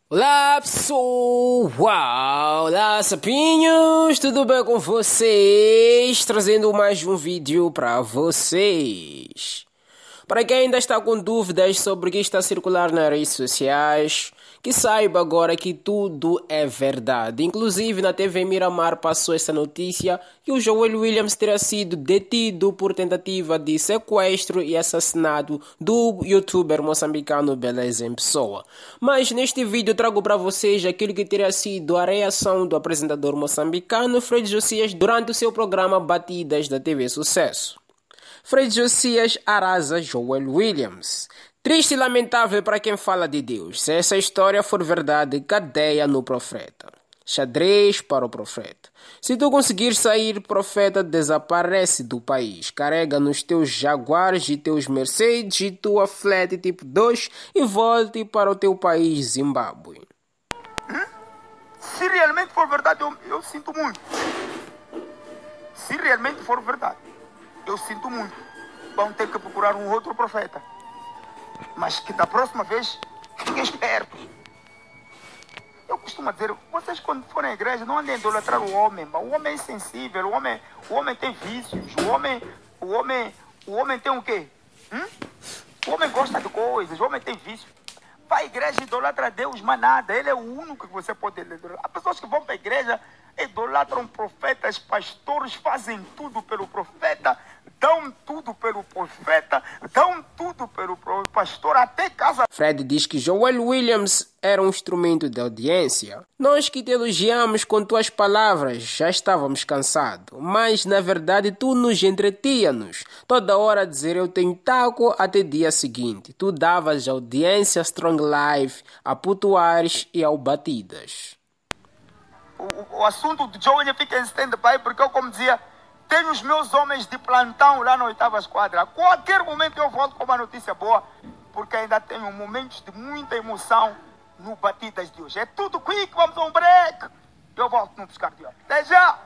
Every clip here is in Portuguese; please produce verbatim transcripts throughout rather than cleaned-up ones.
Olá pessoal, olá sapinhos, tudo bem com vocês? Trazendo mais um vídeo para vocês. Para quem ainda está com dúvidas sobre o que está a circular nas redes sociais, que saiba agora que tudo é verdade. Inclusive na T V Miramar passou essa notícia que o Joel Williams teria sido detido por tentativa de sequestro e assassinato do youtuber moçambicano Beleza em Pessoa. Mas neste vídeo trago para vocês aquilo que teria sido a reação do apresentador moçambicano Fred Josias durante o seu programa Batidas da T V Sucesso. Fred Josias arrasa Joel Williams. Triste e lamentável para quem fala de Deus. Se essa história for verdade, cadeia no profeta. Xadrez para o profeta. Se tu conseguir sair, profeta desaparece do país. Carrega nos teus Jaguares e teus Mercedes e tua Flat tipo dois e volte para o teu país, Zimbábue. Hum? Se realmente for verdade, eu, eu sinto muito. Se realmente for verdade, eu sinto muito. Vão ter que procurar um outro profeta. Mas que da próxima vez, fiquem espertos. Eu costumo dizer, vocês quando forem à igreja, não andem a idolatrar o homem. O homem é insensível, o homem, o homem tem vícios, o homem, o homem, o homem tem o quê? Hum? O homem gosta de coisas, o homem tem vícios. Vai à igreja e idolatra a Deus, mas nada. Ele é o único que você pode idolatrar. Há pessoas que vão para a igreja, idolatram profetas, pastores, fazem tudo pelo profeta, dão tudo pelo profeta, dão tudo pelo pastor, até casa. Fred diz que Joel Williams era um instrumento de audiência. Nós que te elogiamos com tuas palavras já estávamos cansados, mas na verdade tu nos entretias-nos. Toda hora a dizer eu tenho taco até dia seguinte. Tu davas audiência a Strong Life, a Putuares e ao Batidas. O, o, o assunto do Joel fica em stand-by porque eu, como dizia, tenho os meus homens de plantão lá na oitava esquadra. A qualquer momento eu volto com uma notícia boa, porque ainda tenho momentos de muita emoção no Batidas de hoje. É tudo quick, vamos a um break. Eu volto no Buscar de Hoje. Até já!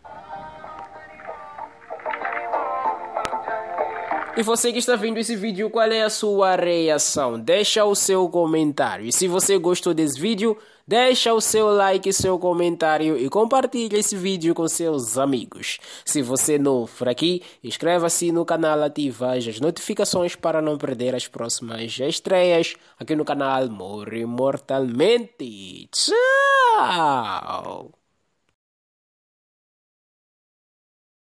E você que está vendo esse vídeo, qual é a sua reação? Deixa o seu comentário. E se você gostou desse vídeo, deixa o seu like, seu comentário e compartilha esse vídeo com seus amigos. Se você não for aqui, inscreva-se no canal, ativa as notificações para não perder as próximas estreias aqui no canal Morre Mortalmente. Tchau!